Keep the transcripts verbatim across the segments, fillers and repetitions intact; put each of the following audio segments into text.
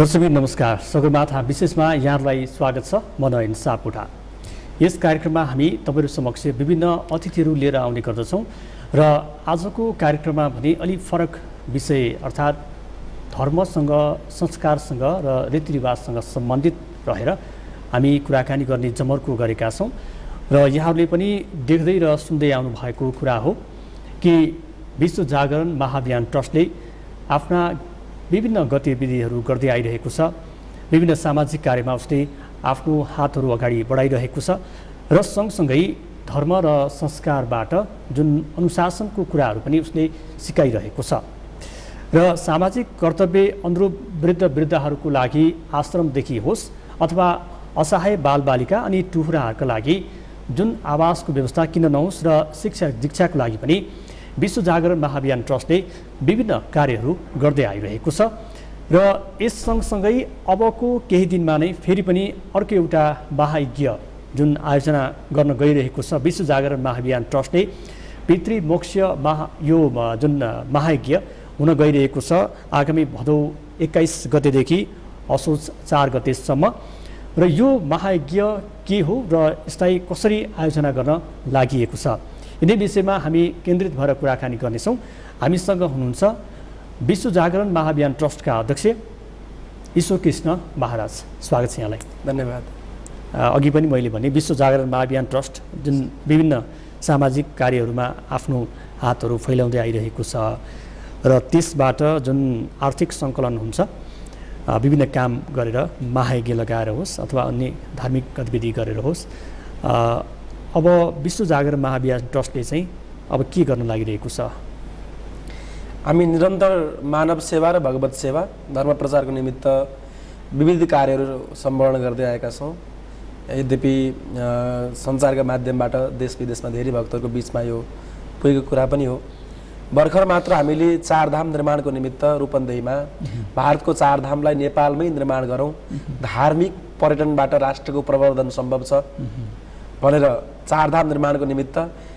दर्शकबिन नमस्कार। सगरमाथा विशेषमा यहाँहरूलाई स्वागत छ। म नयन सापकोटा। यस कार्यक्रममा हामी तपाईहरु समक्ष विभिन्न अतिथिहरू लिएर आउने गर्दछौं र आजको कार्यक्रममा भने अलि फरक विषय अर्थात् धर्मसँग, संस्कारसँग र रीतिरिवाजसँग सम्बन्धित रहेर हामी कुराकानी गर्ने जमर्को गरेका छौं र यहाँहरूले पनि देख्दै र सुन्दै आउनु भएको कुरा हो कि विश्व जागरण महाअभियान ट्रस्टले आफ्ना विभिन्न गतिविधिहरू गर्दै आइरहेको छ। विभिन्न सामाजिक कार्यमा उसले आफ्नो हातहरू अगाडि बढाइरहेको छ र सँगसँगै धर्म र संस्कारबाट जुन अनुशासनको कुराहरू पनि उसले सिकाइरहेको छ र सामाजिक कर्तव्य अनुरूप वृद्ध वृद्धाहरूको लागि आश्रमदेखि होस् अथवा असहाय बालबालिका अनि टुहुराहरूका लागि जुन आवासको व्यवस्था किन नहोस् र शिक्षा दीक्षाको लागि पनि विश्व जागरण महाअभियान ट्रस्टले विभिन्न कार्यहरू गर्दै आइरहेको छ र यस सँगसँगै अबको केही दिनमा नै फेरि पनि अर्को एउटा महायज्ञ जुन आयोजना गर्न गइरहेको छ विश्व जागरण महाअभियान ट्रस्टले पितृ मोक्ष महा यो जुन महायज्ञ हुन गइरहेको छ आगामी भदौ एक्काइस गतेदेखि असोज चार गतेसम्म र यो महायज्ञ के हो र यसलाई कसरी आयोजना गर्न लागि छ यिनै विषयमा हामी केन्द्रित भएर कुराकानी गर्नेछौँ। हामीसँग हुनुहुन्छ विश्व जागरण महाअभियान ट्रस्टका अध्यक्ष ईश्वर कृष्ण महाराज। स्वागत छ यहाँलाई। धन्यवाद। अघि पनि मैले भने विश्व जागरण महाअभियान ट्रस्ट जुन विभिन्न सामाजिक कार्यहरूमा आफ्नो हातहरू फैलाउँदै आइरहेको छ र त्यसबाट जुन आर्थिक सङ्कलन हुन्छ विभिन्न काम गरेर महायज्ञ लगाएर होस् अथवा अन्य धार्मिक गतिविधि गरेर होस्, अब विश्व जागरण महाअभियान ट्रस्टले चाहिँ अब के गर्न लागिरहेको छ? हामी निरन्तर मानव सेवा र भगवत सेवा धर्म प्रचारको निमित्त विविध कार्यहरू सम्पादन गर्दै आएका छौँ। यद्यपि सञ्चारका माध्यमबाट देश विदेशमा धेरै भक्तहरूको बिचमा यो पुगेको कुरा पनि हो। भर्खर मात्र हामीले चारधाम निर्माणको निमित्त रूपन्देहीमा भारतको चारधामलाई नेपालमै निर्माण गरौँ, धार्मिक पर्यटनबाट राष्ट्रको प्रवर्धन सम्भव छ भनेर चारधाम निर्माणको निमित्त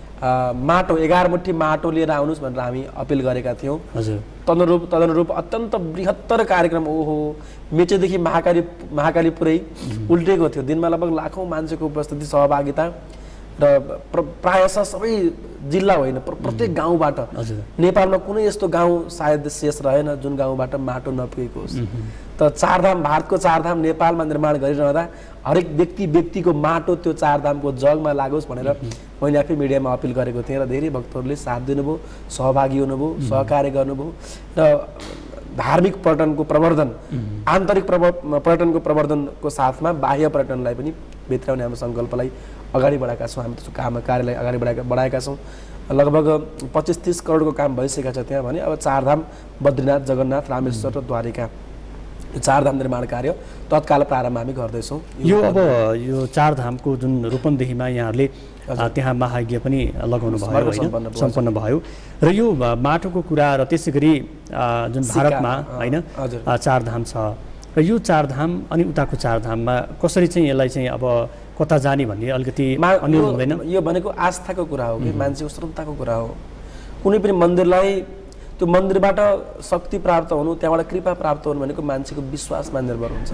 माटो एघार मुठी माटो लिएर आउनुहोस् भनेर हामी अपिल गरेका थियौँ। हजुर। तदनुरूप तदनुरूप अत्यन्त बृहत्तर कार्यक्रम ओहो मेचेदेखि महाकाली महाकाली पुरै उल्टेको थियो। दिनमा लगभग लाखौँ मान्छेको उपस्थिति सहभागिता र प्रायः सबै जिल्ला होइन प्रत्येक गाउँबाट नेपालमा कुनै यस्तो गाउँ सायद शेष रहेन जुन गाउँबाट माटो नपुगेको होस्। त चारधाम भारतको चारधाम नेपालमा निर्माण गरिरहँदा हरेक व्यक्ति व्यक्तिको माटो त्यो चारधामको जगमा लागोस् भनेर मैले आफै मिडियामा अपिल गरेको थिएँ र धेरै भक्तहरूले साथ दिनुभयो, सहभागी हुनुभयो, सहकार्य गर्नुभयो र धार्मिक पर्यटनको प्रवर्धन आन्तरिक पर्यटनको प्रवर्धनको साथमा बाह्य पर्यटनलाई पनि भित्राउने हाम्रो सङ्कल्पलाई अगाडि बढाएका छौँ। हामी त्यसको काम कार्यलाई अगाडि बढाएका बढाएका छौँ। लगभग पच्चिस तीस करोडको काम भइसकेको छ त्यहाँ भने अब चारधाम बद्रीनाथ जगन्नाथ रामेश्वर र द्वारिका चारधाम निर्माण कार्य तत्काल प्रारम्भ हामी गर्दैछौँ। यो अब यो चारधामको जुन रूपन्देहीमा यहाँहरूले त्यहाँ महायज्ञ पनि लगाउनु भयो होइन, सम्पन्न भयो र यो माटोको कुरा र त्यसै गरी जुन भारतमा होइन चारधाम छ र यो चारधाम अनि उताको चारधाममा कसरी चाहिँ यसलाई चाहिँ अब कता जाने भन्ने अलिकति अन्य हुँदैन? यो भनेको आस्थाको कुरा हो कि मान्छेको श्रद्धाको कुरा हो। कुनै पनि मन्दिरलाई त्यो मन्दिरबाट शक्ति प्राप्त हुनु, त्यहाँबाट कृपा प्राप्त हुनु भनेको मान्छेको विश्वासमा निर्भर हुन्छ।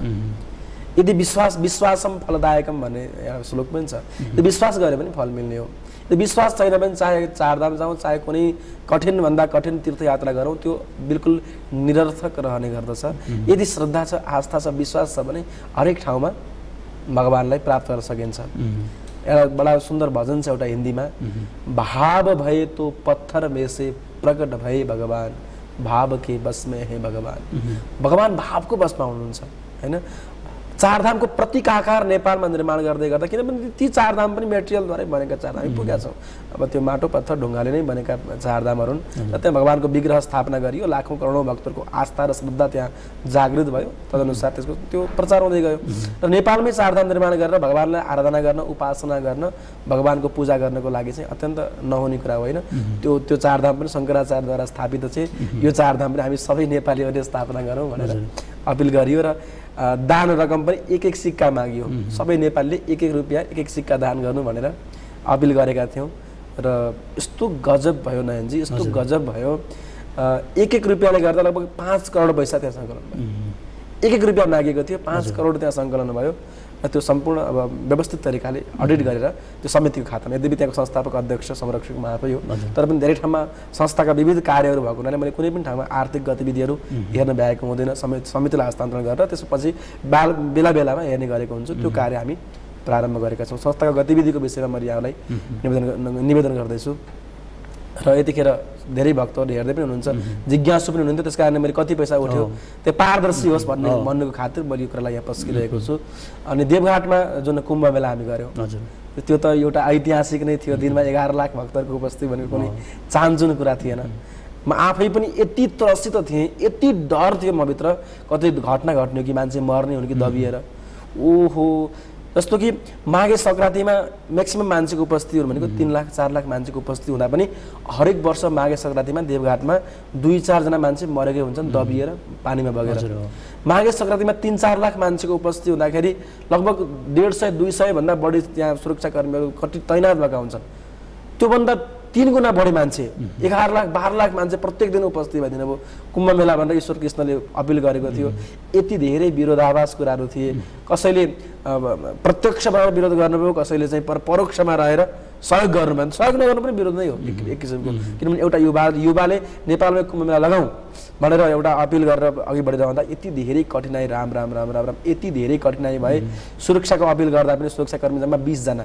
यदि विश्वास विश्वासम फलदायकम भन्ने एउटा श्लोक पनि छ। त्यो विश्वास गरे पनि फल मिल्ने हो। त्यो विश्वास छैन भने चाहे चारधाम जाउँ चाहे कुनै कठिनभन्दा कठिन तीर्थयात्रा गरौँ त्यो बिल्कुल निरर्थक रहने गर्दछ। यदि श्रद्धा छ, आस्था छ, विश्वास छ भने हरेक ठाउँमा भगवानलाई प्राप्त गर्न सकिन्छ। एउटा बडा सुन्दर भजन छ एउटा हिन्दीमा, भाव भए तो पत्थर में से प्रकट भए भगवान, भाव के बस में है भगवान। भगवान भावको बसमा हुनुहुन्छ हैन। चारधामको प्रतीक आकार नेपालमा निर्माण गर्दै गर्दा किनभने ती चारधाम पनि मेटेरियलद्वारै बनेका चारधाम पुगेका छौँ। अब त्यो माटो पत्थर ढुङ्गाले नै बनेका चारधामहरू हुन् र त्यहाँ भगवानको विग्रह स्थापना गरियो, लाखौँ करोडौँ भक्तहरूको आस्था र श्रद्धा त्यहाँ जागृत भयो। तदनुसार त्यसको त्यो प्रचार हुँदै गयो र नेपालमै चारधाम निर्माण गरेर भगवानलाई आराधना गर्न, उपासना गर्न, भगवानको पूजा गर्नको लागि चाहिँ अत्यन्त नहुने कुरा होइन। त्यो त्यो चारधाम पनि शङ्कराचार्यद्वारा स्थापित चाहिँ यो चारधाम पनि हामी सबै नेपालीहरूले स्थापना गरौँ भनेर अपिल गरियो र दान रकम पनि एक एक सिक्का मागियो। सबै नेपालीले एक एक रुपियाँ एक एक सिक्का दान गर्नु भनेर अपिल गरेका थियौँ र यस्तो गजब भयो नयनजी, यस्तो गजब भयो। एक एक रुपियाँले गर्दा लगभग पाँच करोड पैसा त्यहाँ सङ्कलन भयो। एक एक रुपियाँ मागेको थियो, पाँच करोड त्यहाँ सङ्कलन भयो र त्यो सम्पूर्ण अब व्यवस्थित तरिकाले अडिट गरेर त्यो समितिको खातामा, यद्यपि त्यहाँको संस्थापक अध्यक्ष संरक्षक म आफै हो, तर पनि धेरै ठाउँमा संस्थाका विविध कार्यहरू भएको हुनाले मैले कुनै पनि ठाउँमा आर्थिक गतिविधिहरू हेर्न भ्याएको हुँदैन, समिति समितिलाई हस्तान्तरण गरेर त्यसपछि बाल बेला बेलामा हेर्ने गरेको हुन्छु। त्यो कार्य हामी प्रारम्भ गरेका छौँ। संस्थाको गतिविधिको विषयमा म यहाँलाई निवेदन निवेदन गर्दैछु र यतिखेर धेरै भक्तहरूले हेर्दै पनि हुनुहुन्छ, जिज्ञासु पनि हुनुहुन्थ्यो, त्यस कारणले मैले कति पैसा उठ्यो त्यो पारदर्शी होस् भन्ने भन्नुको खातिर मैले यो कुरालाई यहाँ पस्किरहेको छु। अनि देवघाटमा जुन कुम्भ मेला हामी गऱ्यौँ त्यो त एउटा ऐतिहासिक नै थियो। दिनमा एघार लाख भक्तहरूको उपस्थिति भनेको कुनै चान्चुन कुरा थिएन। म आफै पनि यति त्रसित थिएँ, यति डर थियो मभित्र, कतै घटना घट्ने हो कि मान्छे मर्ने हुन् कि दबिएर। ओहो, जस्तो कि माघे सङ्क्रान्तिमा म्याक्सिमम मान्छेको उपस्थितिहरू भनेको तीन लाख चार लाख मान्छेको उपस्थिति हुँदा पनि हरेक वर्ष माघे सङ्क्रान्तिमा देवघाटमा दुई चारजना मान्छे मरेकै हुन्छन् दबिएर पानीमा बगेर। माघे सङ्क्रान्तिमा तीन चार लाख मान्छेको उपस्थिति हुँदाखेरि लगभग डेढ सय दुई सयभन्दा बढी त्यहाँ सुरक्षाकर्मीहरू कति तैनात भएका हुन्छन्। त्योभन्दा तीन गुणा बढी मान्छे, एघार लाख बाह्र लाख मान्छे प्रत्येक दिन उपस्थित भइदिनु भयो कुम्भ मेला भनेर ईश्वर कृष्णले अपिल गरेको थियो। यति धेरै विरोधाभास कुराहरू थिए। कसैले प्रत्यक्षमा विरोध गर्नुभयो, कसैले चाहिँ पर परोक्षमा रहेर सहयोग गर्नुभयो। सहयोग नगर्नु पनि विरोध नै हो एक किसिमको, किनभने एउटा युवा युवाले नेपालमा कुम्भ मेला लगाउँ भनेर एउटा अपिल गरेर अघि बढिरहँदा यति धेरै कठिनाइ, राम राम राम राम राम यति धेरै कठिनाइ भए। सुरक्षाको अपिल गर्दा पनि सुरक्षाकर्मी जम्मा बिसजना,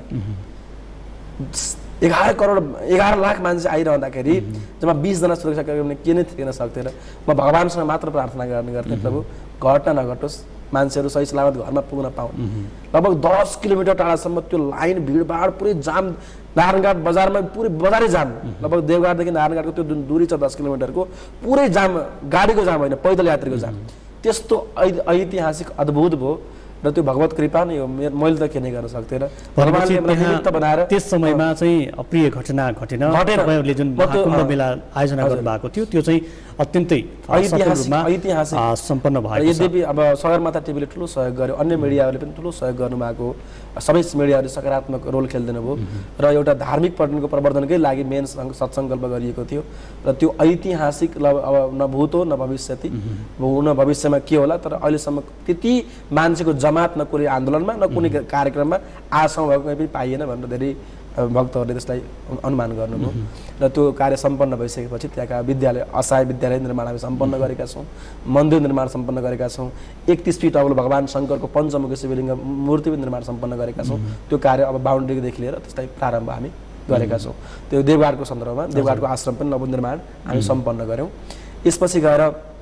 एघार करोड एघार लाख मान्छे आइरहँदाखेरि जम्मा बिसजना सुरक्षाकर्मीले के नै थिएन सक्थेन। म भगवान्सँग मात्र प्रार्थना गर्ने गर्थेँ, प्रभु घटना नघटोस्, मान्छेहरू सही सलामत घरमा पुग्न पाउन्। लगभग दस किलोमिटर टाढासम्म त्यो लाइन भिडभाड पुरै जाम, नारायणघाट बजारमा पुरै बजारै जाम। लगभग देवघाटदेखि नारायणघाटको त्यो जुन दूरी छ दस किलोमिटरको पुरै जाम, गाडीको जाम होइन, पैदल यात्रीको जाम। त्यस्तो ऐतिहासिक अद्भुत भयो र त्यो भगवत कृपा नै हो। मैले त के नै गर्न सक्थेन। भगवानले मलाई निमित्त बनाएर त्यस समयमा चाहिँ अप्रिय घटना घटेन। तपाईँहरूले जुन कुम्भ मेला आयोजना गर्नुभएको थियो त्यो चाहिँ अत्यन्तै ऐतिहासिक सम्पन्न भएको छ। यद्यपि अब सगरमाथा टिभीले ठुलो सहयोग गर्यो, अन्य मिडियाहरूले पनि ठुलो सहयोग गर्नुभएको हो, सबै मिडियाहरूले सकारात्मक रोल खेलिदिनु भयो र एउटा धार्मिक पर्यटनको प्रवर्धनकै लागि मेन सत्सङ्कल्प गरिएको थियो। र त्यो ऐतिहासिक अब न भूत हो न भविष्यति, न भविष्यमा के होला, तर अहिलेसम्म त्यति मान्छेको जमात न कुनै आन्दोलनमा न कुनै कार्यक्रममा आशामा भएको कहीँ पनि पाइएन भनेर धेरै भक्तहरूले त्यसलाई अनुमान गर्नुभयो। र त्यो कार्य सम्पन्न भइसकेपछि त्यहाँका विद्यालय, असहाय विद्यालय निर्माण हामी सम्पन्न गरेका छौँ, मन्दिर निर्माण सम्पन्न गरेका छौँ, एकतिस फिट अग्लो भगवान् शङ्करको पञ्चमुखी शिवलिङ्ग मूर्ति पनि निर्माण सम्पन्न गरेका छौँ। त्यो कार्य अब बााउन्ड्रीदेखि लिएर त्यसलाई प्रारम्भ हामी गरेका छौँ। त्यो देवघाटको सन्दर्भमा देवघाटको आश्रम पनि नवनिर्माण हामी सम्पन्न गऱ्यौँ। यसपछि गएर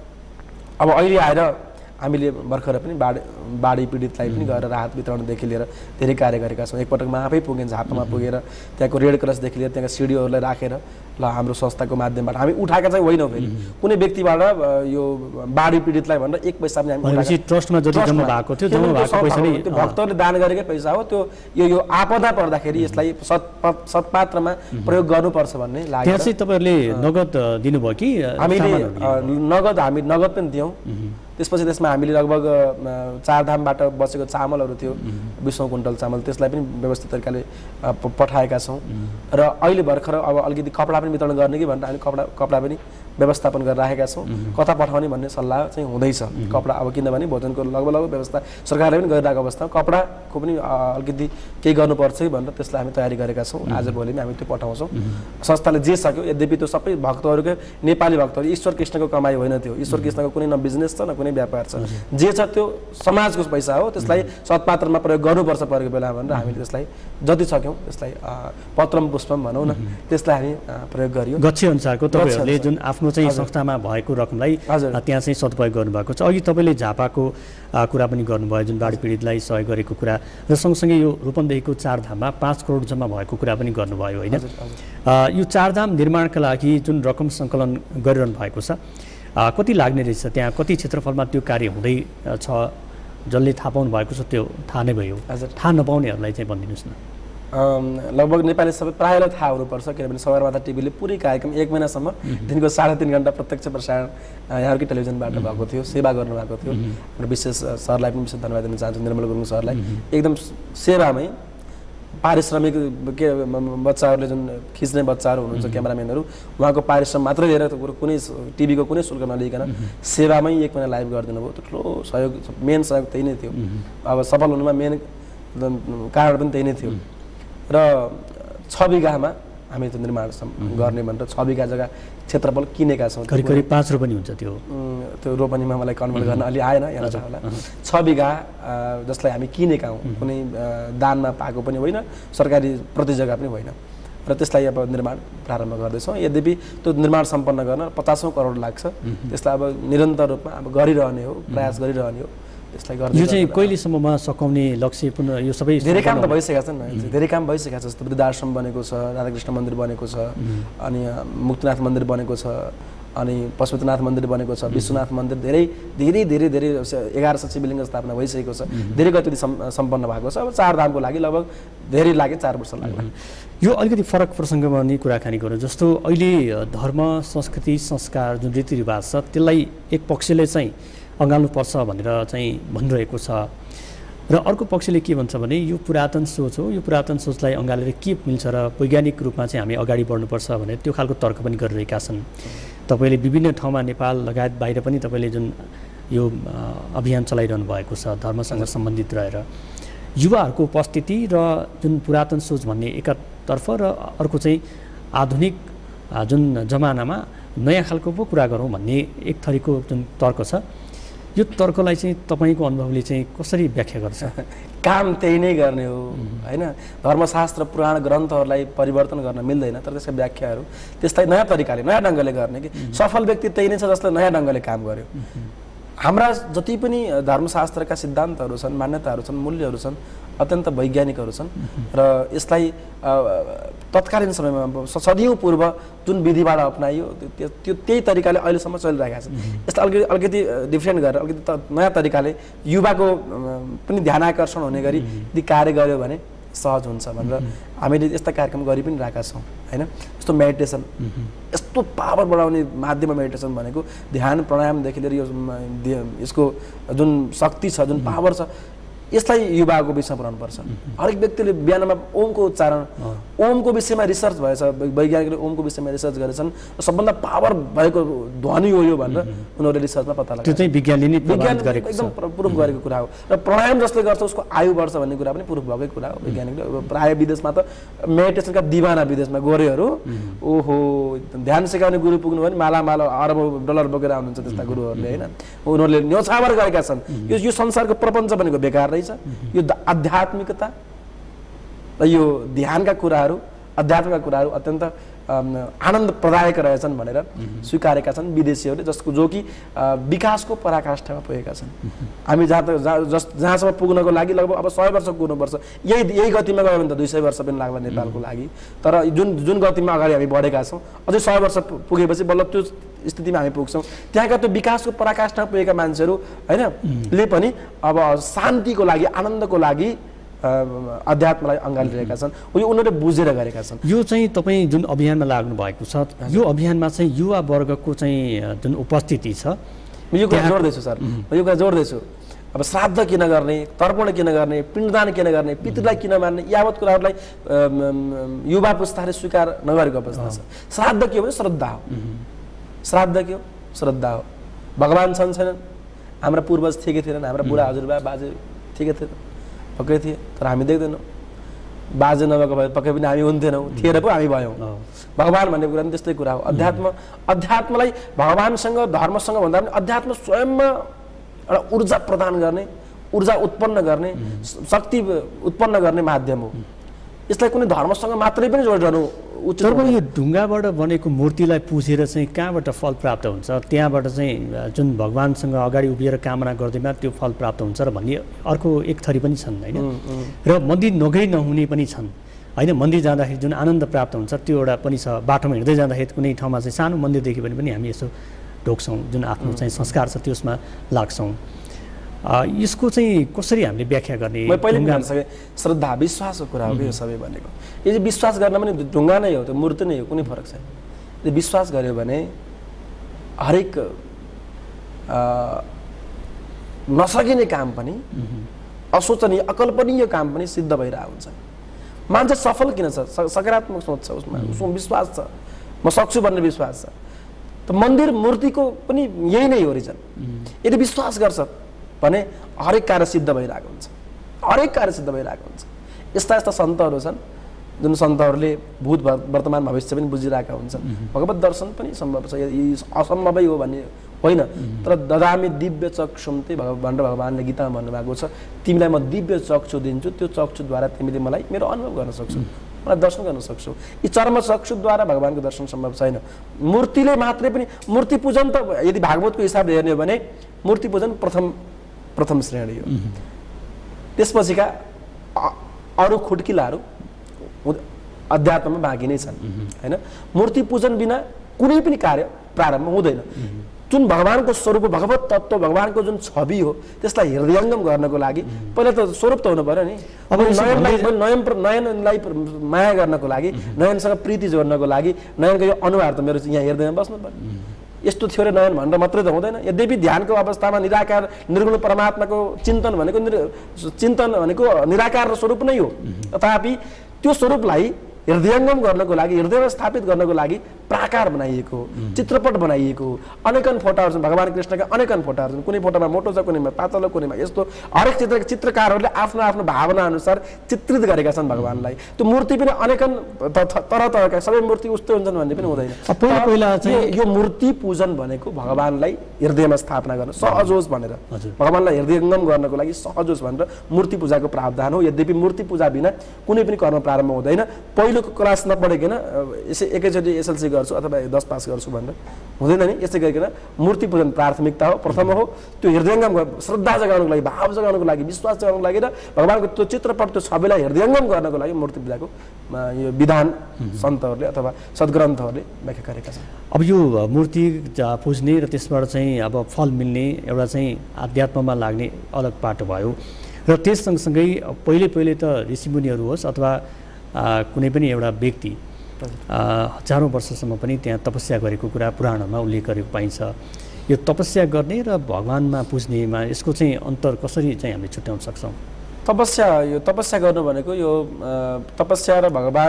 अब अहिले आएर हामीले भर्खर पनि बाढी बाढी पीडितलाई पनि गएर राहत वितरणदेखि लिएर धेरै कार्य गरेका छौँ। एकपटक म आफै पुगेँ झापामा पुगेर त्यहाँको रेड क्रसदेखि लिएर त्यहाँका सिडिओहरूलाई राखेर ल हाम्रो संस्थाको माध्यमबाट हामी उठाएका चाहिँ होइनौँ, फेरि कुनै व्यक्तिबाट यो बाढी पीडितलाई भनेर एक पैसा पनि हामी ट्रस्टमा जति जम्मा भएको थियो जम्मा भएको पैसा नै त्यो भक्तहरूले दान गरेकै पैसा हो। त्यो यो यो आपदा पर्दाखेरि यसलाई सत् सत्पात्रमा प्रयोग गर्नुपर्छ भन्ने लाग्यो। त्यहाँ चाहिँ तपाईँहरूले नगद दिनुभयो कि? हामीले नगद हामी नगद पनि दियौँ। त्यसपछि त्यसमा हामीले लगभग चारधामबाट बसेको चामलहरू थियो, बिसौँ कुन्टल चामल, त्यसलाई पनि व्यवस्थित तरिकाले पठाएका छौँ। र अहिले भर्खर अब अलिकति कपडा पनि वितरण गर्ने कि भनेर हामी कपडा कपडा पनि व्यवस्थापन गरेर राखेका छौँ। कता पठाउने भन्ने सल्लाह चाहिँ हुँदैछ। कपडा अब किनभने भोजनको लगभग लगभग व्यवस्था सरकारले पनि गरिरहेको अवस्थामा कपडाको पनि अलिकति केही गर्नुपर्छ कि भनेर त्यसलाई हामी तयारी गरेका छौँ। आज भोलि पनि हामी त्यो पठाउँछौँ। संस्थाले जे सक्यो, यद्यपि त्यो सबै भक्तहरूको नेपाली भक्तहरू ईश्वर कृष्णको कमाइ होइन, त्यो ईश्वर कृष्णको कुनै न बिजनेस छ न कुनै व्यापार छ। जे छ त्यो समाजको पैसा हो, त्यसलाई सत्पात्रमा प्रयोग गर्नुपर्छ परेको बेला भनेर हामीले त्यसलाई जति सक्यौँ त्यसलाई पत्रम पुष्पम भनौँ न, त्यसलाई हामी प्रयोग गरियो। गच्छे अनुसारको तपाईँहरूले जुन आफ्नो चाहिँ संस्थामा भएको रकमलाई त्यहाँ चाहिँ सदुपयोग गर्नुभएको छ। अघि तपाईँले झापाको कुरा पनि गर्नुभयो, जुन बाढी पीडितलाई सहयोग गरेको कुरा, र सँगसँगै यो रूपन्देहीको चारधाममा पाँच करोड जम्मा भएको कुरा पनि गर्नुभयो होइन? यो चारधाम निर्माणका लागि जुन रकम सङ्कलन गरिरहनु भएको छ, कति लाग्ने रहेछ? त्यहाँ कति क्षेत्रफलमा त्यो कार्य हुँदै छ? जसले थाहा पाउनु भएको छ त्यो थाहा नै भयो, थाहा नपाउनेहरूलाई चाहिँ भनिदिनुहोस् न। लगभग नेपाली सबै प्रायःलाई थाहा हुनुपर्छ, किनभने सगरमाथा टिभीले पुरै कार्यक्रम एक महिनासम्म दिनको साढे तिन घन्टा प्रत्यक्ष प्रसारण यहाँकै टेलिभिजनबाट भएको थियो, सेवा गर्नुभएको थियो। र विशेष सरलाई पनि विशेष धन्यवाद दिन चाहन्छु, निर्मल गुरुङ सरलाई। एकदम सेवामै पारिश्रमिक के बच्चाहरूले जुन खिच्ने बच्चाहरू हुनुहुन्छ क्यामेराम्यानहरू उहाँको पारिश्रम मात्रै लिएर कुनै टिभीको कुनै शुल्क नलिकन सेवामै एक महिना लाइभ गरिदिनु भयो ठुलो सहयोग मेन सहयोग त्यही नै थियो अब सफल हुनुमा मेन कारण पनि त्यही नै थियो र छ बिघामा हामी त्यो निर्माण गर्ने भनेर छ बिघा जग्गा क्षेत्रफल किनेका छौँ करिब करिब पाँच रोपनी हुन्छ त्यो त्यो रोपनीमा मलाई कन्भर्ट गर्न अलि आएन यहाँ होला छ बिघा जसलाई हामी किनेका हौँ कुनै दानमा पाएको पनि होइन सरकारी प्रति जग्गा पनि होइन र त्यसलाई अब निर्माण प्रारम्भ गर्दैछौँ यद्यपि त्यो निर्माण सम्पन्न गर्न पचासौँ करोड लाग्छ त्यसलाई अब निरन्तर रूपमा अब गरिरहने हो प्रयास गरिरहने हो त्यसलाई गर्दै यो चाहिँ कहिलेसम्ममा सकाउने लक्ष्य पुनः यो सबै धेरै काम त भइसकेका छन् धेरै काम भइसकेका छ जस्तो वृद्धाश्रम बनेको छ राधाकृष्ण मन्दिर बनेको छ अनि मुक्तिनाथ मन्दिर बनेको छ अनि पशुपतिनाथ मन्दिर बनेको छ विश्वनाथ मन्दिर धेरै धेरै धेरै धेरै एघार सय शिवलिङ्ग स्थापना भइसकेको छ धेरै गतिविधि सम्पन्न भएको छ अब चार धामको लागि लगभग धेरै लागे चार वर्ष लाग्ला यो अलिकति फरक प्रसङ्गमा नि कुराकानी गरौँ जस्तो अहिले धर्म संस्कृति संस्कार जुन रीतिरिवाज छ त्यसलाई एक पक्षले चाहिँ अँगाल्नुपर्छ भनेर चाहिँ भनिरहेको छ र अर्को पक्षले के भन्छ भने यो पुरातन सोच हो यो पुरातन सोचलाई अँगालेर के मिल्छ र वैज्ञानिक रूपमा चाहिँ हामी अगाडि बढ्नुपर्छ भने त्यो खालको तर्क पनि गरिरहेका छन् तपाईँले विभिन्न ठाउँमा नेपाल लगायत बाहिर पनि तपाईँले जुन यो अभियान चलाइरहनु भएको छ धर्मसँग सम्बन्धित रहेर युवाहरूको उपस्थिति र जुन पुरातन सोच भन्ने एकातर्फ र अर्को चाहिँ आधुनिक जुन जमानामा नयाँ खालको पो कुरा गरौँ भन्ने एक थरीको जुन तर्क छ यो तर्कलाई चाहिँ तपाईँको अनुभवले चाहिँ कसरी व्याख्या गर्छ काम त्यही नै गर्ने हो होइन धर्मशास्त्र पुराण ग्रन्थहरूलाई परिवर्तन गर्न मिल्दैन तर त्यसका व्याख्याहरू त्यसलाई नयाँ तरिकाले नयाँ ढङ्गले गर्ने कि सफल व्यक्ति त्यही नै छ जसले नयाँ ढङ्गले काम गर्यो हाम्रा जति पनि धर्मशास्त्रका सिद्धान्तहरू छन् मान्यताहरू छन् मूल्यहरू छन् अत्यन्त वैज्ञानिकहरू छन् र यसलाई तत्कालीन समयमा सदियौँ पूर्व जुन विधिबाट अपनाइयो त्यो त्यही तरिकाले अहिलेसम्म चलिरहेको छ यसलाई अलिकति अलिकति डिफ्रेन्ट गरेर अलिकति नयाँ तरिकाले युवाको पनि ध्यान आकर्षण हुने गरी यदि कार्य गर्यो भने सहज हुन्छ भनेर हामीले यस्ता कार्यक्रम गरि पनि रहेका छौँ होइन यस्तो मेडिटेसन यस्तो पावर बढाउने माध्यम मेडिटेसन भनेको ध्यान प्राणायामदेखि लिएर यो यसको जुन शक्ति छ जुन पावर छ यसलाई युवाको विषयमा पुऱ्याउनुपर्छ हरेक व्यक्तिले बिहानमा ओमको उच्चारण ओमको विषयमा रिसर्च भएछ वैज्ञानिकले ओमको विषयमा रिसर्च गरेछन् सबभन्दा पावर भएको ध्वनि हो यो भनेर उनीहरूले रिसर्चमा पत्ता लगाए त्यो चाहिँ विज्ञानले नै प्रमाणित गरेको एकदम प्रुफ गरेको कुरा हो र प्राणायाम जसले गर्छ उसको आयु बढ्छ भन्ने कुरा पनि प्रुफ भएकै कुरा हो वैज्ञानिकले प्राय विदेशमा त मेडिटेसनका दिवाना विदेशमा गोरेहरू ओहो ध्यान सिकाउने गुरु पुग्नु भने माला माला अरबौँ डलर बोकेर आउनुहुन्छ त्यस्ता गुरुहरूले होइन उनीहरूले न्यौछावर गरेका छन् यो यो संसारको प्रपञ्च भनेको बेकार रहेछ यो आध्यात्मिकता र यो ध्यानका कुराहरू अध्यात्मका कुराहरू अत्यन्त आनन्द प्रदायक रहेछन् भनेर स्वीकारेका छन् विदेशीहरूले जसको जो कि विकासको पराकाष्ठामा पुगेका छन् हामी जहाँ त जहाँसम्म पुग्नको लागि लगभग अब सय वर्ष पुग्नुपर्छ यही यही गतिमा गयो भने त दुई सय वर्ष पनि लाग्ला नेपालको लागि तर जुन जुन गतिमा अगाडि हामी बढेका छौँ अझै सय वर्ष पुगेपछि बल्ल त्यो स्थितिमा हामी पुग्छौँ त्यहाँका त्यो विकासको पराकाष्ठामा पुगेका मान्छेहरू होइन ले पनि अब शान्तिको लागि आनन्दको लागि अध्यात्मलाई अँगालिरहेका छन् यो उनीहरूले बुझेर गरेका छन् यो चाहिँ तपाईँ जुन अभियानमा लाग्नु भएको छ यो अभियानमा चाहिँ युवा वर्गको चाहिँ जुन उपस्थिति छ यो कुरा जोड्दैछु सर यो कुरा जोड्दैछु अब श्राद्ध किन गर्ने तर्पण किन गर्ने पिण्डदान किन गर्ने पितृलाई किन मान्ने यावत कुराहरूलाई युवा पुस्ताले स्वीकार नगरेको अवस्था छ श्राद्ध के हो भने श्रद्धा हो श्राद्ध के हो श्रद्धा हो भगवान् छन् छैनन् हाम्रा पूर्वज थिएकै थिएनन् हाम्रा बुढा हजुरबा बाजे ठिकै थिएन पक्कै थिए तर हामी देख्दैनौँ बाजे नभएको भए पक्कै पनि हामी हुन्थेनौँ थिएर पो हामी भयौँ भगवान् भन्ने कुरा पनि त्यस्तै कुरा हो अध्यात्म अध्यात्मलाई भगवान्सँग धर्मसँग भन्दा पनि अध्यात्म स्वयंमा एउटा ऊर्जा प्रदान गर्ने ऊर्जा उत्पन्न गर्ने शक्ति उत्पन्न गर्ने माध्यम हो यसलाई कुनै धर्मसँग मात्रै पनि जोडिरहनु तर पनि यो ढुङ्गाबाट बनेको मूर्तिलाई पुजेर चाहिँ कहाँबाट फल प्राप्त हुन्छ त्यहाँबाट चाहिँ जुन भगवान्सँग अगाडि उभिएर कामना गर्दैमा त्यो फल प्राप्त हुन्छ र भन्ने अर्को एक थरी पनि छन् होइन र मन्दिर नगई नहुने पनि छन् होइन मन्दिर जाँदाखेरि जुन आनन्द प्राप्त हुन्छ त्यो एउटा पनि छ बाटोमा हिँड्दै जाँदाखेरि कुनै ठाउँमा चाहिँ सानो मन्दिर देख्यो भने पनि हामी यसो ढोक्छौँ जुन आफ्नो चाहिँ संस्कार छ त्यसमा लाग्छौँ यसको चाहिँ कसरी हामीले व्याख्या गर्ने मैले पहिले पनि भनिसकेँ श्रद्धा विश्वासको कुरा हो कि यो सबै भनेको यदि विश्वास गर्न पनि ढुङ्गा नै हो त्यो मूर्ति नै हो कुनै फरक छैन यदि विश्वास गर्यो भने हरेक नसकिने काम पनि अशोचनीय अकल्पनीय काम पनि सिद्ध भइरहेको हुन्छ मान्छे सफल किन छ? सकारात्मक सोच छ उसमा, उसमा विश्वास छ, म सक्छु भन्ने विश्वास छ। त मन्दिर मूर्तिको पनि यही नै हो रिजन। यदि विश्वास गर्छ भने हरेक कार्य सिद्ध भइरहेको हुन्छ, हरेक कार्य सिद्ध भइरहेको हुन्छ। यस्ता यस्ता सन्तहरू छन् जुन सन्तहरूले भूत वर्तमान भविष्य पनि बुझिरहेका हुन्छन्। भगवत दर्शन पनि सम्भव छ, यी असम्भवै हो भन्ने होइन। तर ददामि दिव्य चक्षुम चाहिँ भगवान भनेर भगवानले गीतामा भन्नुभएको छ, तिमीलाई म दिव्य चक्षु दिन्छु, त्यो चक्षुद्वारा तिमीले मलाई मेरो अनुभव गर्न सक्छौ, मलाई दर्शन गर्न सक्छौ। यी चर्म चक्षुद्वारा भगवानको दर्शन सम्भव छैन। मूर्तिले मात्रै पनि, मूर्ति पूजन त यदि भागवतको हिसाबले हेर्ने हो भने मूर्ति पूजन प्रथम प्रथम श्रेणी हो। त्यसपछिका अरू खुड्किलाहरू अध्यात्ममा बाँकी नै छन् हैन। मूर्ति पूजन बिना कुनै पनि कार्य प्रारम्भ हुँदैन। जुन भगवानको स्वरूप, भगवत तत्त्व, भगवानको जुन छवि हो त्यसलाई हृदयङ्गम गर्नको लागि पहिला त स्वरूप त हुनु पर्यो नि। अब नयनलाई नयन नयनलाई माया गर्नको लागि, नयनसँग प्रीति जोड्नको लागि नयनको यो अनुहार त मेरो यहाँ हृदयमा बस्नु पर्यो। यस्तो थियो रे नयन भनेर मात्रै त हुँदैन। यद्यपि ध्यानको अवस्थामा निराकार निर्गुण परमात्माको चिन्तन भनेको चिन्तन भनेको निराकार स्वरूप नै हो। तथापि त्यो स्वरूपलाई हृदयङ्गम गर्नको लागि, हृदयमा स्थापित गर्नको लागि प्राकार बनाइएको, चित्रपट बनाइएको, अनेकन फोटाहरू छन् भगवान कृष्णका, अनेकन फोटाहरू छन्। कुनै फोटोमा मोटो छ, कुनैमा पातलो, कुनैमा यस्तो। हरेक चित्र चित्रकारहरूले आफ्नो आफ्नो भावना अनुसार चित्रित गरेका छन् भगवानलाई। त्यो मूर्ति पनि अनेकन तरह तरहका, सबै मूर्ति उस्तै हुन्छन् भन्ने पनि हुँदैन। पहिला पहिला चाहिँ यो मूर्ति पूजन भनेको भगवानलाई हृदयमा स्थापना गर्न सहज होस् भनेर, भगवानलाई हृदयङ्गम गर्नको लागि सहज होस् भनेर मूर्ति पूजाको प्रावधान हो। यद्यपि मूर्ति पूजा बिना कुनै पनि कर्म प्रारम्भ हुँदैन। पहिलोको क्लास नपढेकन यसै एकैचोटि एसएलसी गर्छु अथवा दस पास गर्छु भनेर हुँदैन नि। यसै गरिकन मूर्ति पूजन प्राथमिकता हो, प्रथम हो। त्यो हृदयङ्गम, श्रद्धा जगाउनको लागि, भाव जगाउनको लागि, विश्वास जगाउनको लागि र भगवानको त्यो चित्रपट, त्यो छविलाई हृदयङ्गम गर्नको लागि मूर्ति पूजाको यो विधान सन्तहरूले अथवा सद्ग्रन्थहरूले व्याख्या गरेका छन्। अब यो मूर्ति पुज्ने र त्यसबाट चाहिँ अब फल मिल्ने एउटा चाहिँ आध्यात्ममा लाग्ने अलग पाटो भयो। र त्यस सँगसँगै पहिले पहिले त ऋषिमुनिहरू होस् अथवा कुनै पनि एउटा व्यक्ति हजारौँ वर्षसम्म पनि त्यहाँ तपस्या गरेको कुरा पुराणमा उल्लेख गरेको पाइन्छ। यो तपस्या गर्ने र भगवानमा पुज्नेमा यसको चाहिँ अन्तर कसरी चाहिँ हामीले छुट्याउन सक्छौँ? तपस्या, यो तपस्या गर्नु भनेको यो तपस्या र भगवान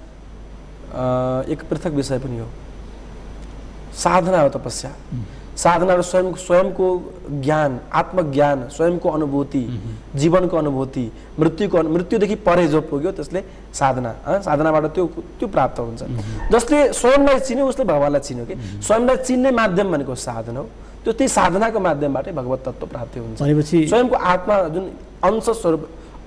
एक पृथक विषय पनि हो। साधना हो तपस्या। साधना र स्वयं स्वयंको ज्ञान, आत्मज्ञान, स्वयंको अनुभूति, जीवनको अनुभूति, मृत्युको मृत्युदेखि परे जो पुग्यो त्यसले साधना, साधनाबाट त्यो त्यो प्राप्त हुन्छ। जसले स्वयंलाई चिन्यो उसले भगवानलाई चिन्यो कि स्वयंलाई चिन्ने माध्यम भनेको साधना हो। त्यो त्यही साधनाको माध्यमबाटै भगवत तत्त्व प्राप्ति हुन्छ। भनेपछि स्वयंको आत्मा जुन अंश स्वरूप,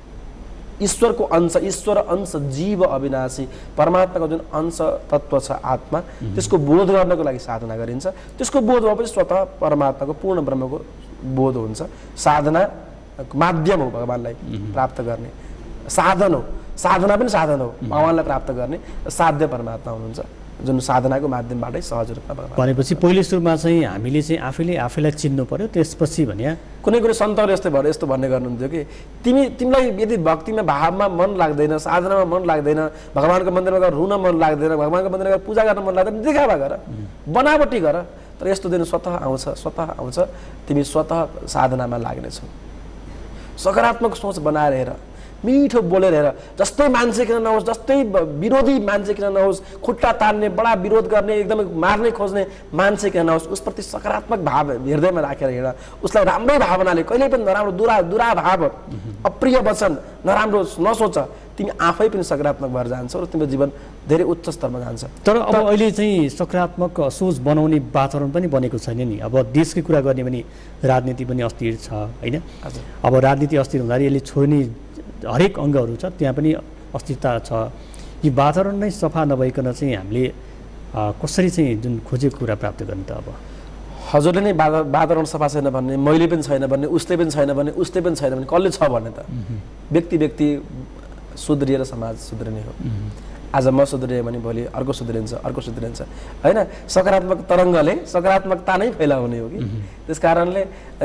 ईश्वरको अंश, ईश्वर अंश, जीव अविनाशी परमात्माको जुन अंश तत्त्व छ आत्मा, त्यसको बोध गर्नको लागि साधना गरिन्छ। त्यसको बोध भएपछि स्वतः परमात्माको पूर्ण ब्रह्मको बोध हुन्छ। साधना माध्यम हो भगवानलाई प्राप्त गर्ने, साधन हो। साधना पनि साधन हो, भगवानलाई प्राप्त गर्ने साध्य परमात्मा हुनुहुन्छ जुन साधनाको माध्यमबाटै सहज रूपमा भगवान। भनेपछि पहिलो सुरुमा चाहिँ हामीले चाहिँ आफैले आफैलाई चिन्नु पर्यो, त्यसपछि भने कुनै कुनै सन्तहरू यस्तै भएर यस्तो भन्ने गर्नुहुन्थ्यो कि तिमी तिमीलाई यदि भक्तिमा भावमा मन लाग्दैन, साधनामा मन लाग्दैन, भगवानको मन्दिरमा गएर रुन मन लाग्दैन, भगवानको मन्दिरमा गएर पूजा गर्न मन लाग्दैन, देखावा गर, बनावटी गर। तर यस्तो दिन स्वतः आउँछ, स्वतः आउँछ, तिमी स्वतः साधनामा लाग्नेछौ। सकारात्मक सोच बनाएर हेर, मिठो बोलेर हेर। जस्तै मान्छे किन नहोस्, जस्तै विरोधी मान्छे किन नहोस्, खुट्टा तान्ने, बडा विरोध गर्ने, एकदमै मार्ने खोज्ने मान्छे किन नहोस्, उसप्रति सकारात्मक भाव हृदयमा राखेर हिँड। उसलाई राम्रै भावनाले, कहिल्यै पनि नराम्रो दुरा दुराभाव, अप्रिय वचन, नराम्रो नसोच। तिमी आफै पनि सकारात्मक भएर जान्छौ र तिम्रो जीवन धेरै उच्च स्तरमा जान्छ। तर अब अहिले चाहिँ सकारात्मक सोच बनाउने वातावरण पनि बनेको छैन नि। अब देशकै कुरा गर्ने भने राजनीति पनि अस्थिर छ होइन। अब राजनीति अस्थिर हुँदाखेरि यसले छोड्ने हरेक अङ्गहरू छ, त्यहाँ पनि अस्थिरता छ। यी वातावरण नै सफा नभइकन चाहिँ हामीले कसरी चाहिँ जुन खोजेको कुरा प्राप्त गर्ने त? अब हजुरले नै वातावरण सफा छैन भन्ने, मैले पनि छैन भन्ने, उसले पनि छैन भन्ने, उसले पनि छैन भन्ने, कसले छ भन्ने त? व्यक्ति व्यक्ति सुध्रिएर समाज सुध्रिने हो। आज म सुध्रिएँ भने भोलि अर्को सुध्रिन्छ, अर्को सुध्रिन्छ होइन। सकारात्मक तरङ्गले सकारात्मकता नै फैलाउने हो कि। त्यस कारणले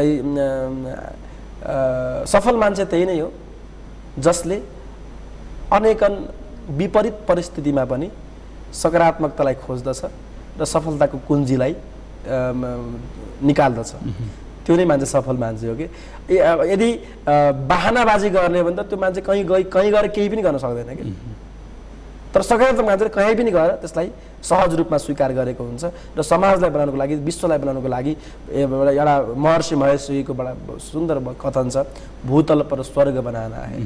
सफल मान्छे त्यही नै हो जसले अनेकन विपरीत परिस्थितिमा पनि सकारात्मकतालाई खोज्दछ र सफलताको कुञ्जीलाई निकाल्दछ। त्यो नै मान्छे सफल मान्छे हो कि। यदि बहानाबाजी गर्ने भने त त्यो मान्छे कहीँ गई कहीँ गएर केही पनि गर्न सक्दैन कि। तर सकारात्मक मान्छेले कहीँ पनि गएर त्यसलाई सहज रूपमा स्वीकार गरेको हुन्छ र समाजलाई बनाउनको लागि विश्वलाई बनाउनको लागि एउटा महर्षि महेश्वरीको बडा सुन्दर कथन छ भूतल पर स्वर्ग बनाना है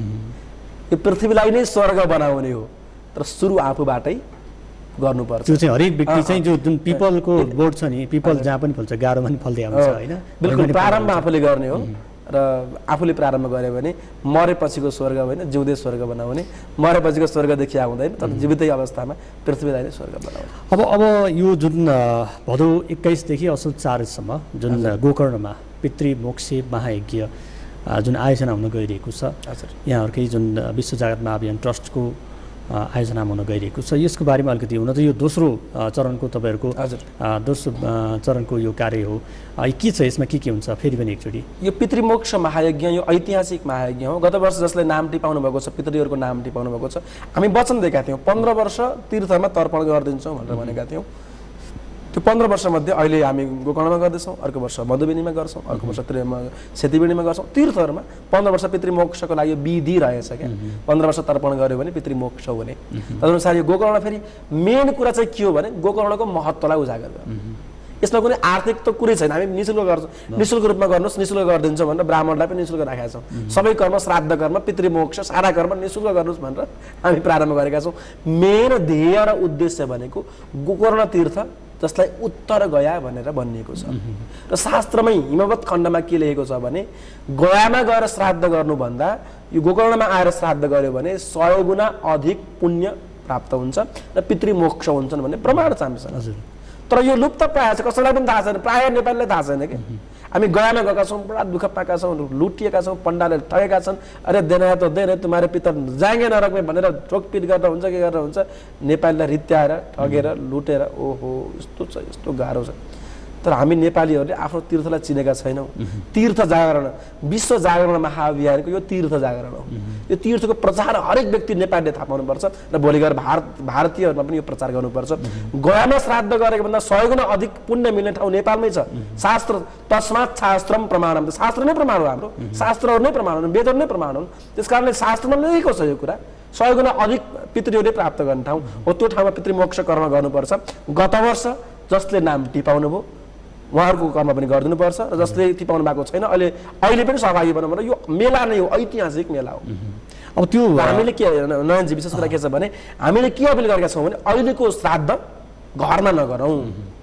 यो पृथ्वीलाई नै स्वर्ग बनाउने हो तर सुरु आफूबाटै गर्नुपर्छ त्यो चाहिँ हरेक व्यक्ति चाहिँ जो जुन पिपलको बोर्ड छ नि पिपल जहाँ पनि फल्छ गाह्रोमा पनि फल्दै आउँछ हैन बिल्कुल प्रारम्भ आफूले गर्ने हो र आफूले प्रारम्भ गर्यो भने मरेपछिको स्वर्ग होइन जिउँदै स्वर्ग बनाउने मरेपछिको स्वर्ग देखिया हुँदैन तर जीवितै अवस्थामा पृथ्वीलाई नै स्वर्ग बनाउने अब अब यो जुन भदौ एक्काइस देखि असोज चारसम्म जुन गोकर्णमा पितृमोक्षे महायज्ञ जुन आयोजना हुन गइरहेको छ यहाँहरूकै जुन विश्व जागरण महाअभियान ट्रस्टको आयोजना हुन गइरहेको छ यसको बारेमा अलिकति हुन त यो दोस्रो चरणको तपाईँहरूको दोस्रो चरणको यो कार्य हो के छ यसमा के के हुन्छ फेरि पनि एकचोटि यो पितृमोक्ष महायज्ञ यो ऐतिहासिक महायज्ञ हो गत वर्ष जसले नाम टिपाउनु भएको छ पितृहरूको नाम टिपाउनु भएको छ हामी वचन दिएका थियौँ पन्ध्र वर्ष तीर्थमा तर्पण गरिदिन्छौँ भनेर भनेका थियौँ त्यो पन्ध्र वर्षमध्ये अहिले हामी गोकर्णमा गर्दैछौँ अर्को वर्ष मधुबनीमा गर्छौँ अर्को वर्ष सेतीबेडीमा गर्छौँ तीर्थहरूमा पन्ध्र वर्ष पितृमोक्षको लागि विधि रहेछ क्या पन्ध्र वर्ष तर्पण गऱ्यो भने पितृमोक्ष हुने तदनुसार यो गोकर्ण फेरि मेन कुरा चाहिँ के हो भने गोकर्णको महत्त्वलाई उजागर गर्नु यसमा कुनै आर्थिक त कुरै छैन हामी निःशुल्क गर्छौँ निःशुल्क रूपमा गर्नुहोस् निःशुल्क गरिदिन्छौँ भनेर ब्राह्मणलाई पनि निःशुल्क राखेका छौँ सबै कर्म श्राद्ध कर्म पितृमोक्ष सारा कर्म निःशुल्क गर्नुहोस् भनेर हामी प्रारम्भ गरेका छौँ मेन ध्येय र उद्देश्य भनेको गोकर्ण तीर्थ जसलाई उत्तर गया भनेर भनिएको छ र शास्त्रमै हिमवत खण्डमा के लेखेको छ भने गयामा गएर श्राद्ध गर्नुभन्दा यो गोकर्णमा आएर श्राद्ध गर्यो भने सय गुणा अधिक पुण्य प्राप्त हुन्छ र पितृमोक्ष हुन्छन् भन्ने प्रमाण छ हामीसँग तर यो लुप्त प्रायः छ कसैलाई पनि थाहा छैन प्रायः नेपालीलाई थाहा छैन कि हामी गयामा गएका छौँ पुरा दुःख पाएका छौँ लुटिएका छौँ पण्डाले ठगेका छन् अरे देना त देन तुम्हारे पितर जाएंगे नरकमै भनेर ठोकपिट गरेर हुन्छ के गरेर हुन्छ नेपालीलाई रित्याएर ठगेर लुटेर ओहो यस्तो छ यस्तो गाह्रो छ तर हामी नेपालीहरूले आफ्नो तीर्थलाई चिनेका छैनौँ तीर्थ जागरण विश्व जागरण महाअभियानको यो तीर्थ जागरण हो यो तीर्थको प्रचार हरेक व्यक्ति नेपालीले थाहा पाउनुपर्छ र भोलि गएर भारत भारतीयहरूमा पनि यो प्रचार गर्नुपर्छ गयामा श्राद्ध गरेको भन्दा सय गुणा अधिक पुण्य मिल्ने ठाउँ नेपालमै छ शास्त्र तस्मात् शास्त्रम प्रमाणम शास्त्र नै प्रमाण हो हाम्रो शास्त्रहरू नै प्रमाण हुन् वेदहरू नै प्रमाण हुन् त्यस कारणले शास्त्रमा लेखेको छ यो कुरा सय गुणा अधिक पितृहरूले प्राप्त गर्ने ठाउँ हो त्यो ठाउँमा पितृमोक्ष कर्म गर्नुपर्छ गत वर्ष जसले नाम टिपाउनु भयो उहाँहरूको कर्म पनि गरिदिनुपर्छ र जसले टिपाउनु भएको छैन अहिले अहिले पनि सहभागी बन्नु पर्छ यो मेला नै हो ऐतिहासिक मेला हो अब त्यो हामीले के नयनजी विशेष कुरा के छ भने हामीले के अपिल गरेका छौँ भने अहिलेको श्राद्ध घरमा नगरौँ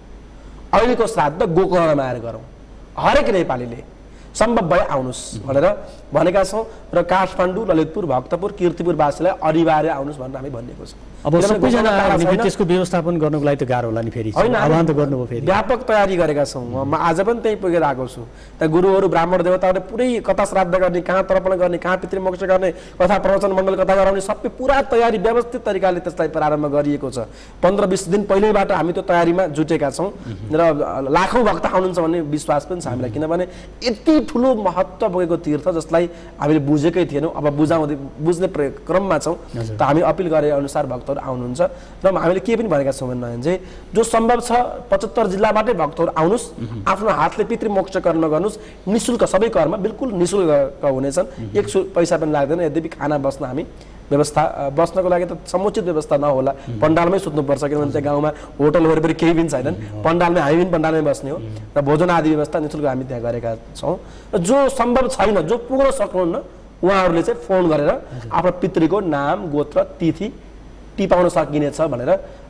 अहिलेको श्राद्ध गोकर्णमा आएर गरौँ हरेक नेपालीले सम्भव भए आउनुहोस् भनेर भनेका छौँ र काठमाडौँ ललितपुर भक्तपुर कीर्तिपुरवासीलाई अनिवार्य आउनुहोस् भनेर हामी भनिएको छ अब सबैजना त्यसको व्यवस्थापन गर्नको लागि त गाह्रो होला नि फेरि आह्वान त गर्नुभयो फेरि व्यापक तयारी गरेका छौँ म आज पनि त्यहीँ पुगेर आएको छु त्यहाँ गुरुहरू ब्राह्मण देवताहरूले पुरै कथा श्राद्ध गर्ने कहाँ तर्पण गर्ने कहाँ पितृमोक्ष गर्ने कथा प्रवचन मण्डल कथा गराउने सबै पुरा तयारी व्यवस्थित तरिकाले त्यसलाई प्रारम्भ गरिएको छ पन्ध्र बिस दिन पहिल्यैबाट हामी त्यो तयारीमा जुटेका छौँ र लाखौँ भक्त आउनुहुन्छ भन्ने विश्वास पनि छ हामीलाई किनभने यति ठुलो महत्त्व बोकेको तीर्थ जसलाई हामीले बुझेकै थिएनौँ अब बुझाउँदै बुझ्ने क्रममा छौँ त हामी अपिल गरे अनुसार भक्तहरू आउनुहुन्छ र हामीले के पनि भनेका छौँ भने चाहिँ जो सम्भव छ पचहत्तर जिल्लाबाटै भक्तहरू आउनुहोस् आफ्नो हातले पितृमोक्ष कर्म गर्नुहोस् निःशुल्क सबै कर्म बिल्कुल निःशुल्क हुनेछन् एक पैसा पनि लाग्दैन यद्यपि खाना बस्न हामी व्यवस्था बस्नको लागि त समुचित व्यवस्था नहोला पण्डालमै सुत्नुपर्छ किनभने त्यहाँ गाउँमा होटल वरिपरि केही पनि छैनन् पण्डालमै हामी पनि पण्डालमै बस्ने हो र भोजन आदि व्यवस्था निःशुल्क हामी त्यहाँ गरेका छौँ र जो सम्भव छैन जो पुग्न सक्नुहुन्न उहाँहरूले चाहिँ फोन गरेर आफ्नो पितृको नाम गोत्र तिथि टिपाउन सकिनेछ भनेर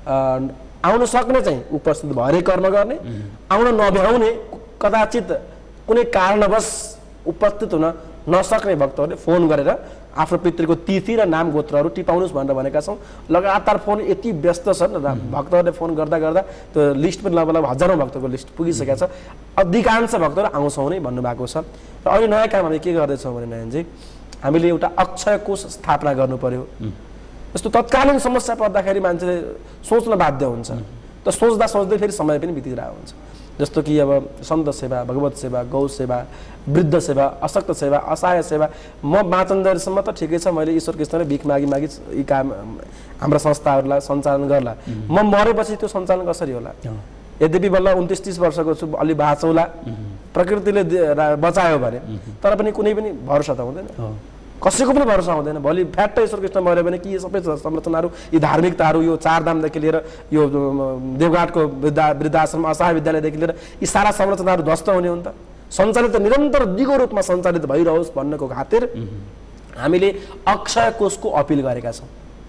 आउन सक्ने चाहिँ उपस्थित भएरै कर्म गर्ने आउन नभ्याउने कदाचित कुनै कारणवश उपस्थित हुन नसक्ने भक्तहरूले फोन गरेर आफ्नो पितृको तिथि र नाम गोत्रहरू टिपाउनुहोस् भनेर भनेका छौँ लगातार फोन यति व्यस्त छन् र भक्तहरूले फोन गर्दा गर्दा त्यो लिस्ट पनि लगभग हजारौँ भक्तको लिस्ट पुगिसकेको छ अधिकांश भक्तहरू आउँछौँ नै भन्नुभएको छ र अहिले नयाँ काम हामी के गर्दैछौँ भने नयनजी हामीले एउटा अक्षय कोष स्थापना गर्नु पर्यो यस्तो तत्कालीन समस्या पर्दाखेरि मान्छेले सोच्न बाध्य हुन्छ त सोच्दा सोच्दै फेरि समय पनि बितिरहेको हुन्छ जस्तो कि अब सन्त सेवा भगवत सेवा गौ सेवा वृद्ध सेवा अशक्त सेवा असहाय सेवा म बाँचन्जेलसम्म त ठिकै छ मैले ईश्वर कृष्णले भिख मागी मागी यी काम हाम्रा संस्थाहरूलाई सञ्चालन गर्ला म मरेपछि त्यो सञ्चालन कसरी होला यद्यपि बल्ल उन्तिस तीस वर्षको छु अलि बाँचौँला प्रकृतिले बचायो भने तर पनि कुनै पनि भरोसा त हुँदैन कसैको पनि भरोसा हुँदैन। भोलि फ्याट्ट ईश्वर कृष्ण मऱ्यो भने कि यो सबै संरचनाहरू, यी धार्मिकताहरू, यो चारधामदेखि लिएर यो देवघाटको वृद्धा वृद्धाश्रम असहाय विद्यालयदेखि लिएर यी सारा संरचनाहरू ध्वस्त हुने हुन् त। सञ्चालित निरन्तर दिगो रूपमा सञ्चालित भइरहोस् भन्नको खातिर हामीले अक्षय कोषको अपिल गरेका छौँ।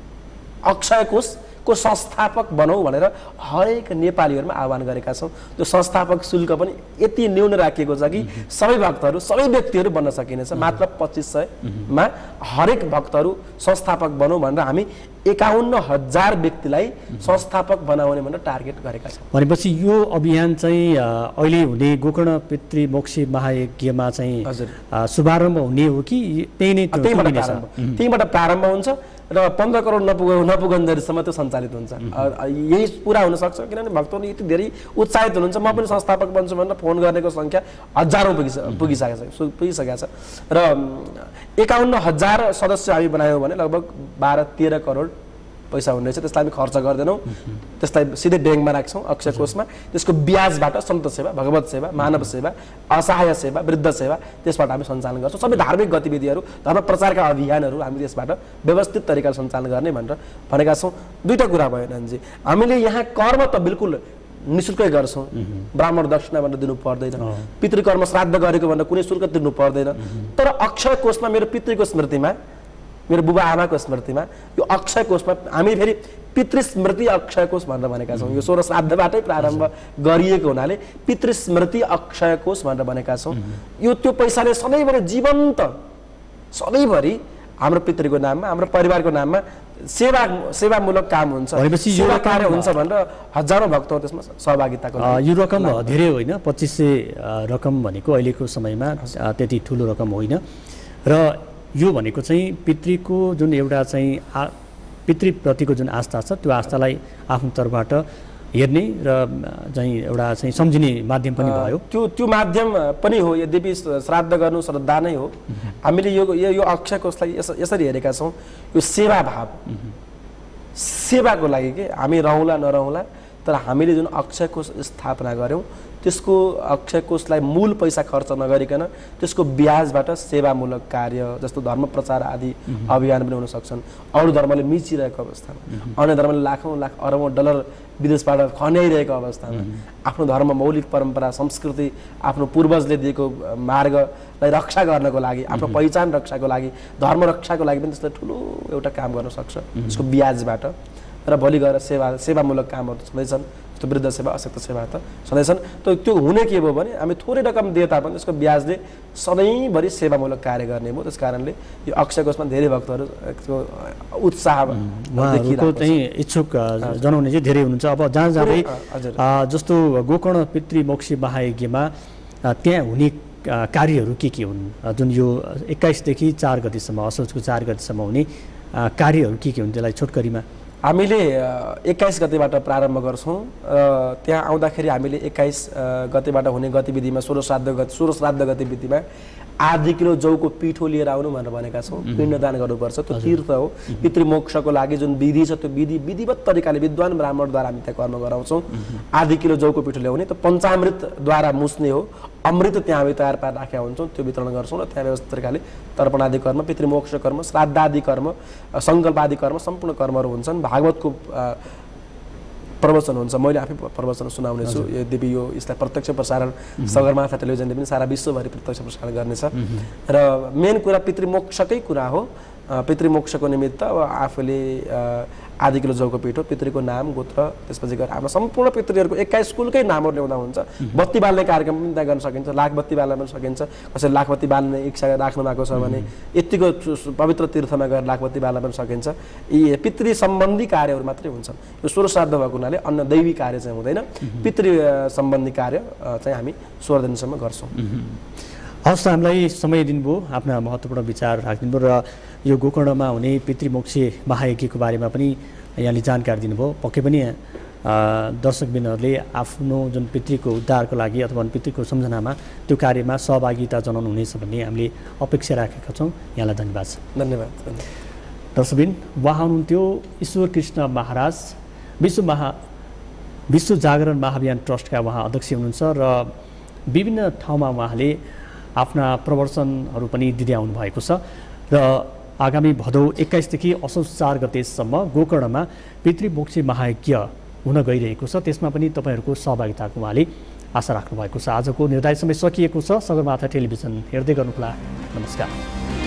अक्षय कोषको संस्थापक बनाऊ भनेर हरेक नेपालीहरूमा आह्वान गरेका छौँ। त्यो संस्थापक शुल्क पनि यति न्यून राखिएको छ कि सबै भक्तहरू, सबै व्यक्तिहरू बन्न सकिनेछ। मात्र पच्चिस सयमा हरेक भक्तहरू संस्थापक बनाऊ भनेर हामी एकाउन्न हजार व्यक्तिलाई संस्थापक बनाउने भनेर टार्गेट गरेका छौँ। भनेपछि यो अभियान चाहिँ अहिले हुने गोकर्ण पितृ मोक्ष महायज्ञमा चाहिँ शुभारम्भ हुने हो कि त्यही नै त्यहीँबाट प्रारम्भ हुन्छ र पन्ध्र करोड नपुग नपुगन्जेलसम्म त्यो सञ्चालित हुन्छ। यही पुरा हुनसक्छ किनभने भक्तहरू यति धेरै उत्साहित हुनुहुन्छ। म पनि संस्थापक बन्छु भनेर फोन गर्नेको सङ्ख्या हजारौँ पुगिस पुगिसकेको छ पुगिसकेको छ र एकाउन्न हजार सदस्य हामी बनायौँ भने लगभग बाह्र तेह्र करोड पैसा हुने रहेछ। त्यसलाई हामी खर्च गर्दैनौँ, त्यसलाई सिधै ब्याङ्कमा राख्छौँ अक्षय कोषमा। त्यसको ब्याजबाट सन्त सेवा, भगवत सेवा, मानव सेवा, असहाय सेवा, वृद्ध सेवा त्यसबाट हामी सञ्चालन गर्छौँ। सबै धार्मिक गतिविधिहरू, धर्म प्रचारका अभियानहरू हामी त्यसबाट व्यवस्थित तरिकाले सञ्चालन गर्ने भनेर भनेका छौँ। दुईवटा कुरा भयो नानीजी, हामीले यहाँ कर्म त बिल्कुल निःशुल्कै गर्छौँ। ब्राह्मण दक्षिणा भनेर दिनु पर्दैन, पितृकर्म श्राद्ध गरेको भनेर कुनै शुल्क तिर्नु पर्दैन। तर अक्षय कोषमा मेरो पितृको स्मृतिमा, मेरो बुबा आमाको स्मृतिमा यो अक्षय कोषमा हामी फेरि पितृस्मृति अक्षय कोष भनेर भनेका छौँ। यो सोह्र श्राद्धबाटै प्रारम्भ गरिएको हुनाले पितृस्मृति अक्षय कोष भनेर भनेका छौँ। यो त्यो पैसाले सधैँभरि जीवन्त सधैँभरि हाम्रो पितृको नाममा, हाम्रो परिवारको नाममा सेवा सेवामूलक काम हुन्छ, सेवा कार्य हुन्छ भनेर हजारौँ भक्तहरू त्यसमा सहभागिताको यो रकम धेरै होइन। पच्चिस सय रकम भनेको अहिलेको समयमा त्यति ठुलो रकम होइन र यो भनेको चाहिँ पितृको जुन एउटा चाहिँ आ पितृप्रतिको जुन आस्था छ त्यो आस्थालाई आफ्नो तर्फबाट हेर्ने र चाहिँ एउटा चाहिँ सम्झिने माध्यम पनि भयो। त्यो त्यो माध्यम पनि हो। यद्यपि श्राद्ध गर्नु श्रद्धा नै हो। हामीले यो यो अक्षय कोषलाई यसरी हेरेका छौँ, यो सेवा भाव, सेवाको लागि के हामी रहौँला नरहौँला, तर हामीले जुन अक्षय कोष स्थापना गऱ्यौँ त्यसको अक्षय कोषलाई मूल पैसा खर्च नगरिकन त्यसको ब्याजबाट सेवामूलक कार्य जस्तो धर्म प्रचार आदि अभियान पनि हुन सक्छन्। अरू धर्मले मिचिरहेको अवस्थामा, अन्य धर्मले लाखौँ लाख अरबौँ डलर विदेशबाट खन्याइरहेको अवस्थामा आफ्नो धर्म, मौलिक परम्परा, संस्कृति, आफ्नो पूर्वजले दिएको मार्गलाई रक्षा गर्नको लागि, आफ्नो पहिचान रक्षाको लागि, धर्म रक्षाको लागि पनि त्यसले ठुलो एउटा काम गर्न सक्छ त्यसको ब्याजबाट। र भोलि गएर सेवा सेवामूलक कामहरू छँदैछन्, जस्तो वृद्ध सेवा, अशक्त सेवा त छँदैछन्। त त्यो हुने के भयो भने हामी थोरै रकम दिए तापनि त्यसको ब्याजले सधैँभरि सेवामूलक कार्य गर्ने भयो। त्यस कारणले यो अक्षय कोषमा धेरै भक्तहरू उत्साह उहाँहरूको चाहिँ इच्छुक जनाउने चाहिँ धेरै हुनुहुन्छ। अब जहाँ जाँदै जस्तो गोकर्ण पितृ मोक्ष महायज्ञमा त्यहाँ हुने कार्यहरू के के हुन्, जुन यो एक्काइसदेखि चार गतिसम्म असोजको चार गतिसम्म हुने कार्यहरू के के हुन्, त्यसलाई छोटकरीमा हामीले एक्काइस गतेबाट प्रारम्भ गर्छौँ। त्यहाँ आउँदाखेरि हामीले एक्काइस गतेबाट हुने गतिविधिमा सोह्र श्राद्ध गति सोह्र श्राद्ध गतिविधिमा आधी किलो जौको पिठो लिएर आउनु भनेर भनेका छौँ। पिण्डदान गर्नुपर्छ, त्यो तीर्थ हो। पितृमोक्षको लागि जुन विधि छ त्यो विधि विधिवत तरिकाले विद्वान ब्राह्मणद्वारा हामी त्यहाँ कर्म गराउँछौँ। आधी किलो जौको पिठो ल्याउने, त्यो पञ्चामृतद्वारा मुस्ने हो। अमृत त्यहाँ हामी तयार पारेर राखेका हुन्छौँ, त्यो वितरण गर्छौँ र त्यहाँ व्यवस्थित तरिकाले तर्पणादि कर्म, पितृमोक्ष कर्म, श्राद्धादि कर्म, सङ्कल्पादि कर्म, सम्पूर्ण कर्महरू हुन्छन्। भागवतको प्रवचन हुन्छ, मैले आफै प्रवचन सुनाउने छु। यद्यपि यो यसलाई प्रत्यक्ष प्रसारण सगरमाथा टेलिभिजनले पनि सारा विश्वभरि प्रत्यक्ष प्रसारण गर्नेछ। र मेन कुरा पितृमोक्षकै कुरा हो। पितृमोक्षको निमित्त अब आफूले आधी किलो जौको पिठो, पितृको नाम, गोत्र, त्यसपछि गएर हाम्रो सम्पूर्ण पितृहरूको एक्काइस कुलकै नामहरू ल्याउँदा हुन्छ। बत्ती बाल्ने कार्यक्रम पनि त्यहाँ गर्न सकिन्छ, लाख बत्ती बाल्न पनि सकिन्छ। कसैले लाख बत्ती बाल्ने इच्छा राख्नु भएको छ भने यतिको पवित्र तीर्थमा गएर लाख बत्ती बाल्न पनि सकिन्छ। यी पितृ सम्बन्धी कार्यहरू मात्रै हुन्छन्। यो सोह्र श्राद्ध भएको हुनाले अन्य दैवी कार्य चाहिँ हुँदैन। पितृ सम्बन्धी कार्य चाहिँ हामी सोह्र दिनसम्म गर्छौँ। हवस्, हामीलाई समय दिनुभयो, आफ्ना महत्त्वपूर्ण विचार राखिदिनुभयो र यो गोकर्णमा हुने पितृमोक्ष महायज्ञको बारेमा पनि यहाँले जानकारी दिनुभयो। पक्कै पनि दर्शकबिनहरूले आफ्नो जुन पितृको उद्धारको लागि अथवा पितृको सम्झनामा त्यो कार्यमा सहभागिता जनाउनु हुनेछ भन्ने हामीले अपेक्षा राखेका छौँ। यहाँलाई धन्यवाद छ। धन्यवाद दर्शकबिन। उहाँ हुनुहुन्थ्यो ईश्वर कृष्ण महाराज, विश्व महा विश्व जागरण महाअभियान ट्रस्टका उहाँ अध्यक्ष हुनुहुन्छ र विभिन्न ठाउँमा उहाँले आफ्ना प्रवचनहरू पनि दिँदै आउनुभएको छ र आगामी भदौ एक्काइसदेखि असोज चार गतेसम्म गोकर्णमा पितृमोक्षी महायज्ञ हुन गइरहेको छ। त्यसमा पनि तपाईँहरूको सहभागिताको उहाँले आशा राख्नुभएको छ। आजको निर्धारित समय सकिएको छ। सगरमाथा टेलिभिजन हेर्दै गर्नुहोला। नमस्कार।